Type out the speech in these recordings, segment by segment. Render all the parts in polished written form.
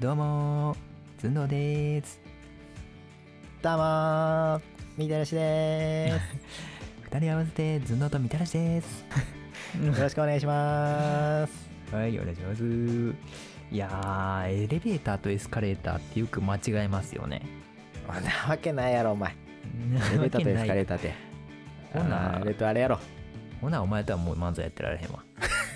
どうもずんどうでーす。 どうもー、みたらしで二人合わせてずんどうとみたらしですーす。よろしくお願いします。 はい、お願いします。いやー、エレベーターとエスカレーターってよく間違えますよね。 そんなわけないやろお前。エレベーターとエスカレーターってほなあれとあれやろ。 ほなお前とはもう漫才やってられへんわ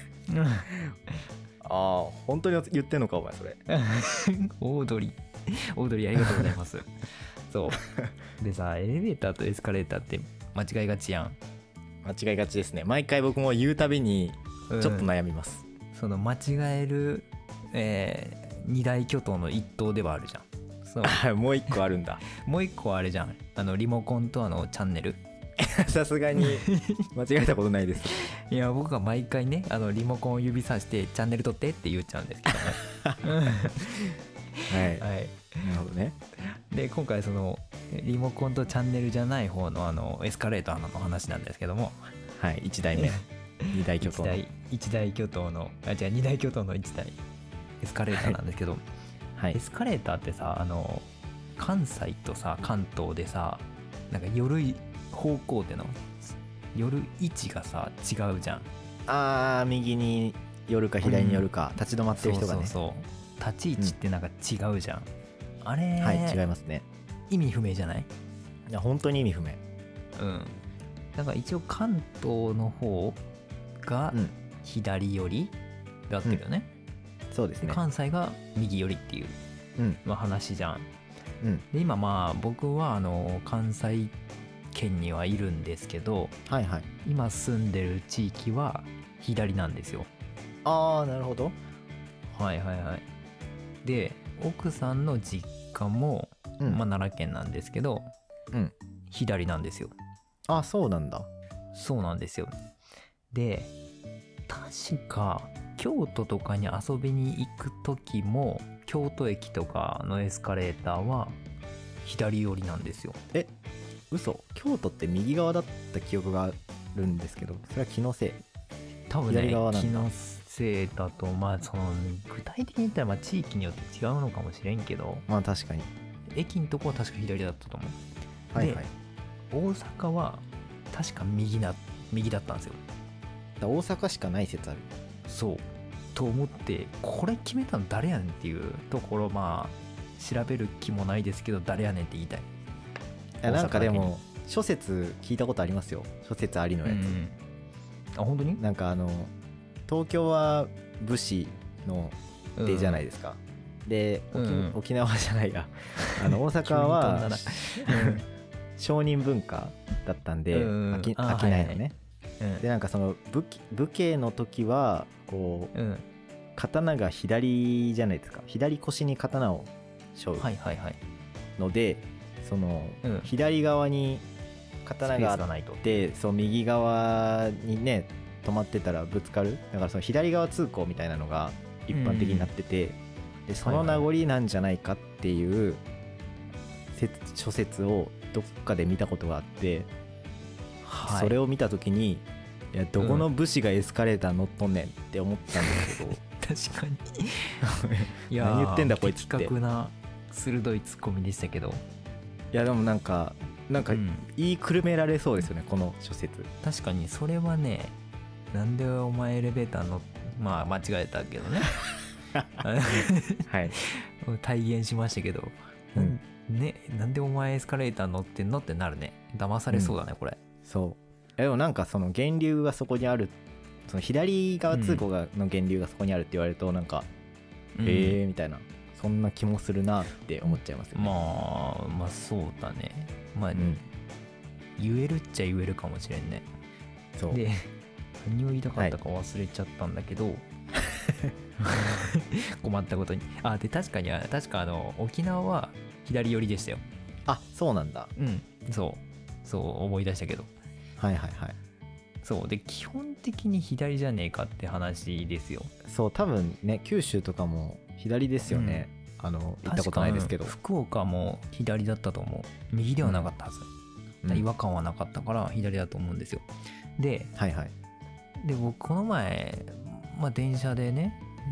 ああ、本当に言ってんのかお前それ。 オードリーありがとうございますそうでさ、エレベーターとエスカレーターって間違いがちやん。 間違いがちですね。毎回僕も言うたびにちょっと悩みます、 その間違える、二大巨頭の一頭ではあるじゃん。そうもう一個あるんだ。 もう一個あれじゃん、リモコンとチャンネル。 さすがに間違えたことないです。 いや僕が毎回ねリモコンを指さしてチャンネル取ってって言っちゃうんですけどねはい、 はい、 なるほどね。 で今回そのリモコンとチャンネルじゃない方のエスカレーターの話なんですけども、 はい、1台目2大巨頭の一大巨頭の二大巨頭の1台エスカレーターなんですけど、 はいエスカレーターってさ関西とさ関東でさなんか寄る方向での寄る位置がさ違うじゃん。 あー、右に寄るか左に寄るか、立ち止まってる人がね。 そう立ち位置ってなんか違うじゃん、あれはい、違いますね。 意味不明じゃない？ いや本当に意味不明。 だから一応関東の方がうん、 左寄りで合ってるよね、 そうですね。 で関西が右寄りっていう、 うん話じゃん。 うん、 で今まあ僕は関西圏にはいるんですけど、 はいはい。 今住んでる地域は左なんですよ。 ああ、なるほど。 はいはいはい。で奥さんの実家も、奈良県なんですけど、左なんですよ。 あ、そうなんだ。 そうなんですよ。で確か京都とかに遊びに行く時も京都駅とかのエスカレーターは左寄りなんですよ。 嘘？京都って右側だった記憶があるんですけど、それは気のせい？ 多分ね左側なんだ。 気のせいだと、まあその具体的に言ったら地域によって違うのかもしれんけど、 まあ確かに。 駅のとこは確か左だったと思う。 はいはい。 大阪は確か右だったんですよ。 大阪しかない説ある。 そうと思って、これ決めたの誰やねんっていうところ、まあ調べる気もないですけど誰やねんって言いたい。 なんかでも諸説聞いたことありますよ。諸説ありのやつ、 あ本当に？ なんか東京は武士の出じゃないですか、で、沖縄じゃないや大阪は商人文化だったんで、商いのね、でなんかその武家の時はこう、刀が左じゃないですか。左腰に刀を背負うので、その、左側に刀があってそう右側にね止まってたらぶつかる。だからその左側通行みたいなのが一般的になってて、でその名残なんじゃないかっていう諸説をどっかで見たことがあって、それを見た時にいやどこの武士がエスカレーター乗っとんねんって思ったんですけど、 確かにいや何言ってんだこいつって。 的確な鋭いツッコミでしたけど、 いやでもなんか言いくるめられそうですよね、この諸説。 確かにそれはね、なんでお前エレベーターのまあ間違えたけどねはい体現しましたけど、なんでお前エスカレーター乗ってんのってなるね。騙されそうだね、これ。 そうでもなんかその源流がそこにある、その左側通行の源流がそこにあるって言われるとなんか、みたいな、そんな気もするなって思っちゃいますよね。 まあそうだね。まあ、言えるっちゃ言えるかもしれんね。 そうで何を言いたかったか忘れちゃったんだけど、困ったことに。で確か沖縄は左寄りでしたよ。 あ、そうなんだ。 そう思い出したけど、 はいはいはい。 そうで基本的に左じゃねえかって話ですよ。 そう多分ね、九州とかも左ですよね、行ったことないですけど。 福岡も左だったと思う。右ではなかったはず、違和感はなかったから左だと思うんですよ。で、で僕この前、電車でね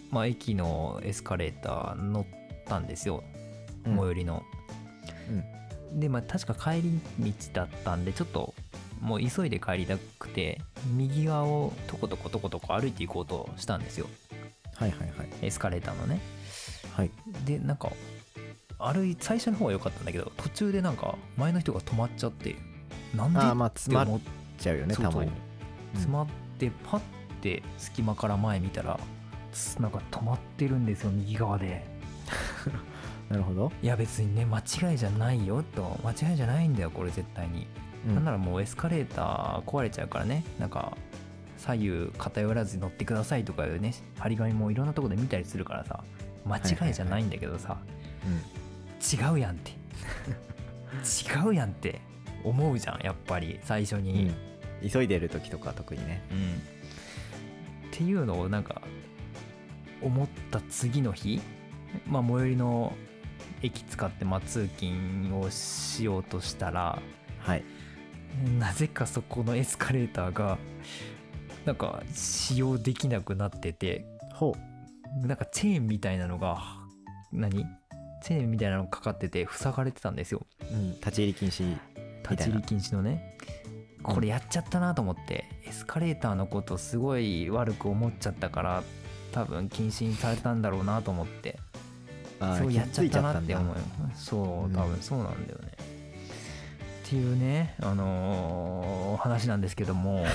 まあ駅のエスカレーター乗ったんですよ、最寄りの。でまあ確か帰り道だったんでちょっともう急いで帰りたくて右側をトコトコトコトコ歩いていこうとしたんですよ。 はいはいはい。 エスカレーターのね。 はい。 でなんか最初の方は良かったんだけど途中でなんか前の人が止まっちゃって、なんでまあ詰まっちゃうよね、たまに。 詰まってパッて隙間から前見たらなんか止まってるんですよ、右側で。 なるほど。 いや別にね間違いじゃないよと、間違いじゃないんだよこれ絶対に、なんならもうエスカレーター壊れちゃうからね、なんか左右偏らずに乗ってくださいとかいうね張り紙もいろんなとこで見たりするからさ、間違いじゃないんだけどさ、違うやんって違うやんって思うじゃんやっぱり最初に、 急いでる時とか特にね、 っていうのをなんか思った次の日、まあ最寄りの駅使って通勤をしようとしたら、 はい、 なぜかそこのエスカレーターがなんか使用できなくなってて、なんかチェーンみたいなのがチェーンみたいなのがかかってて塞がれてたんですよ、 立ち入り禁止みたいな。 立ち入り禁止のね。これやっちゃったなと思って、エスカレーターのことすごい悪く思っちゃったから多分禁止にされたんだろうなと思って、そうやっちゃったなって思うよ。そう多分そうなんだよね、っていうね話なんですけども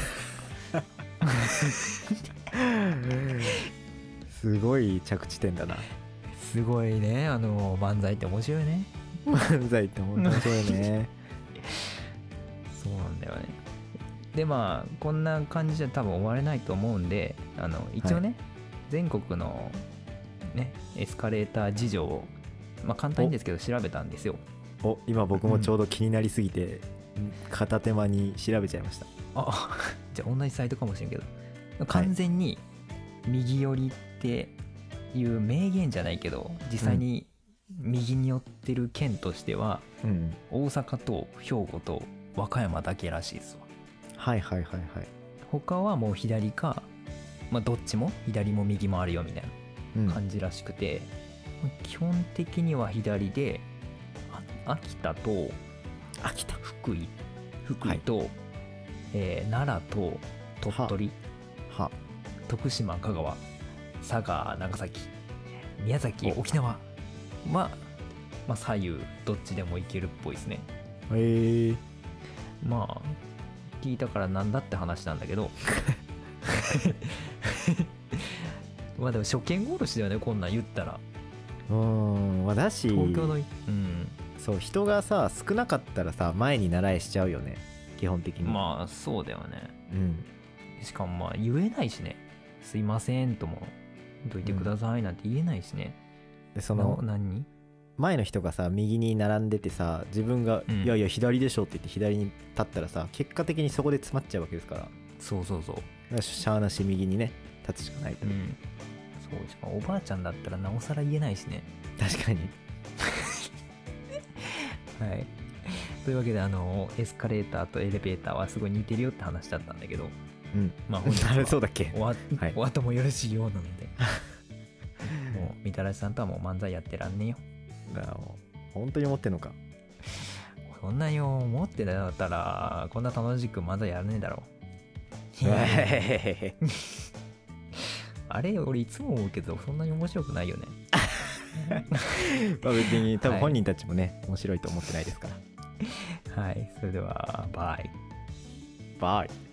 すごい着地点だな。 すごいね、漫才って面白いね。 漫才って面白いね。 そうなんだよね。でまあこんな感じじゃ多分終われないと思うんで、一応ね、全国のねエスカレーター事情を、簡単にですけど調べたんですよ。 今僕もちょうど気になりすぎて、片手間に調べちゃいました。 じゃあ同じサイトかもしれんけど、完全に右寄りっていう名言じゃないけど実際に右に寄ってる県としては、大阪と兵庫と和歌山だけらしいですわ。はいはいはいはい。他はもう左か、どっちも左も右もあるよみたいな感じらしくて、基本的には左で秋田と福井と、奈良と鳥取、徳島、香川、佐賀、長崎、宮崎、沖縄は、左右どっちでもいけるっぽいですね。聞いたからなんだって話なんだけどでも初見殺しだよねこんなん言ったら。だし東京のそう人がさ少なかったらさ前に習いしちゃうよね基本的に。 そうだよね。しかも言えないしね、すいませんともどいてくださいなんて言えないしね。 で前の人がさ右に並んでてさ自分が、いやいや左でしょって言って左に立ったらさ結果的にそこで詰まっちゃうわけですから。 そうしゃーなし右にね立つしかないと。 そうしかもおばあちゃんだったらなおさら言えないしね。 確かにはい。というわけでエスカレーターとエレベーターはすごい似てるよって話だったんだけど、本日はそうだっけ。 お後もよろしいようなのでもうみたらしさんとはもう漫才やってらんねえよ。 本当に思ってんのか。 そんなに思ってなかったらこんな楽しく漫才やらねえだろあれ俺いつも思うけどそんなに面白くないよね別に多分本人たちもね、面白いと思ってないですから。 はい、それではバイ。 バイ。